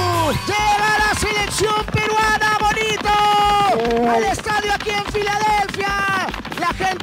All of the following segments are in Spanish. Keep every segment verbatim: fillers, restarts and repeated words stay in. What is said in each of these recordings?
Perú.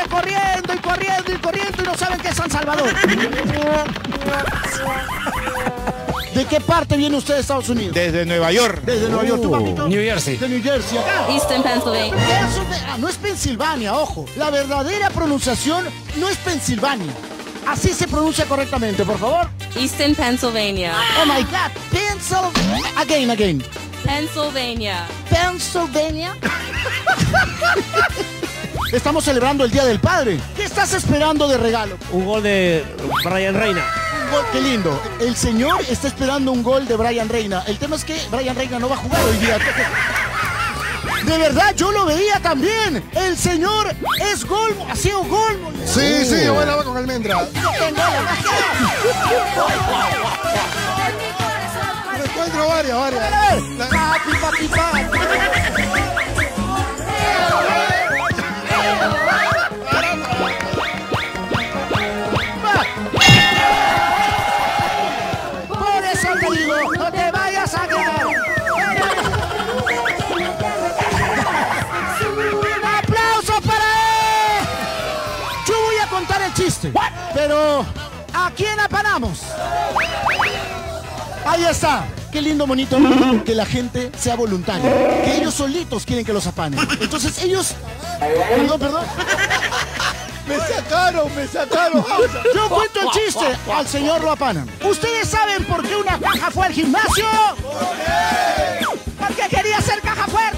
corriendo y corriendo y corriendo y no saben qué es San Salvador. ¿De qué parte viene usted de Estados Unidos? Desde Nueva York. Desde Nueva York, ¿tú, papito? New Jersey. De New Jersey, acá. Eastern Pennsylvania. Eso de- ah, no es Pensilvania, ojo. La verdadera pronunciación no es Pensilvania. Así se pronuncia correctamente, por favor. Eastern Pennsylvania. Oh my God, Pennsylvania. Again, again. Pennsylvania. Pennsylvania. Estamos celebrando el Día del Padre. ¿Qué estás esperando de regalo? Un gol de Brian Reina. Un gol, qué lindo. El señor está esperando un gol de Brian Reina. El tema es que Brian Reina no va a jugar hoy día. De verdad, yo lo veía también. El señor es gol, ha sido gol. Sí, sí, yo bailaba con almendra. No tengo la magia. Me encuentro varias, varias. La- Papi, papi, papi. Por eso te digo, no te vayas a quedar. ¡Un aplauso para él! Yo voy a contar el chiste, pero ¿a quién apanamos? Ahí está. Qué lindo, bonito que la gente sea voluntaria. Que ellos solitos quieren que los apanen. Entonces ellos... Perdón, perdón. Me sacaron, me sacaron. Yo cuento el chiste. Al señor lo apanan. ¿Ustedes saben por qué una caja fue al gimnasio? Porque quería ser caja fuerte.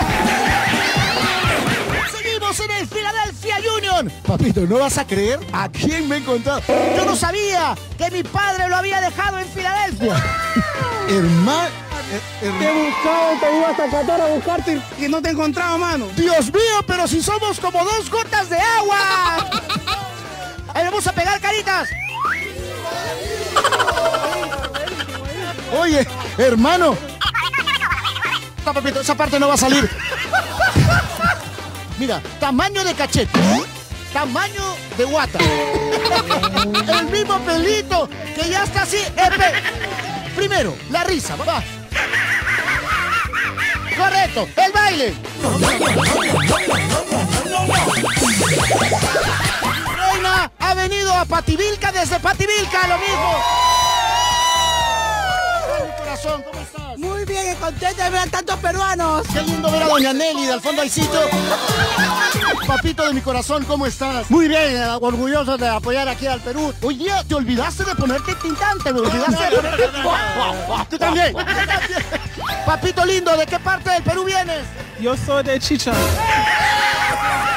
Seguimos en el Philadelphia Union. Papito, ¿no vas a creer a quién me he encontrado? Yo no sabía que mi padre lo había dejado en Filadelfia. Hermano. Te he buscado, te iba hasta Qatar a buscarte y no te encontraba, mano. Dios mío, pero si somos como dos gotas de agua. Ahí vamos a pegar caritas. Oye, hermano. No, papito, esa parte no va a salir. Mira, tamaño de cachete. Tamaño de guata. El mismo pelito que ya está así. Epe. Primero, la risa. Va. Correcto, el baile. Reina ha venido a Pativilca desde Pativilca, lo mismo. Mi corazón, ¿cómo estás? Muy bien, contenta de ver a tantos peruanos. Qué lindo ver a doña Nelly, del fondo del sitio. Papito de mi corazón, ¿cómo estás? Muy bien, orgulloso de apoyar aquí al Perú. Hoy día te olvidaste de ponerte tintante, me olvidaste de ponerte... Tú también. Papito lindo, ¿de qué parte del Perú vienes? Yo soy de Chicha.